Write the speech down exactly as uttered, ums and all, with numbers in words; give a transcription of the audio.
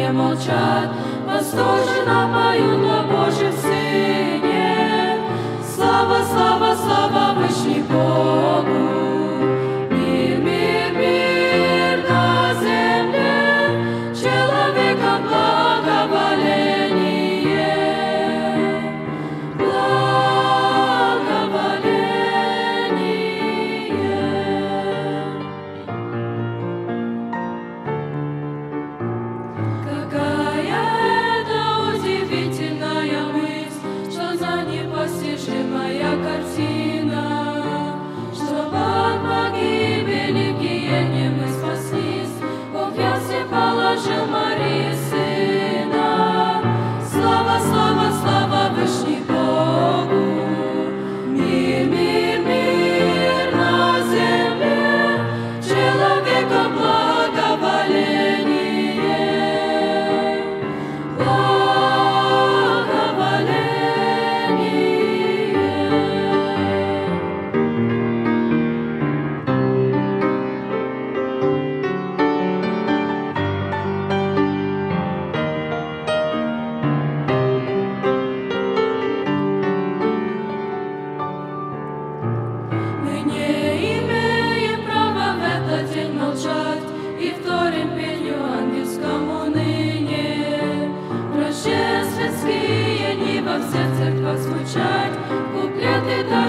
не молчат, восторженно поют о Божьем Сыне. Слава, слава, слава Вышний Богу! Мир, мир, мир на земле, человеком благоволение, благоволение. Какая это удивительная мысль, что за непостижимая картина, что от погибели в гиене мы спаслись, Бог в ясли положил Марии Сына. Слава, слава, слава Вышний Богу! Мир, мир, мир на земле, человека благоволение, мы не имеем права в этот день молчать и вторим пенью ангельскому ныне. Рождественские дни во всех церквах звучать, куплеты даже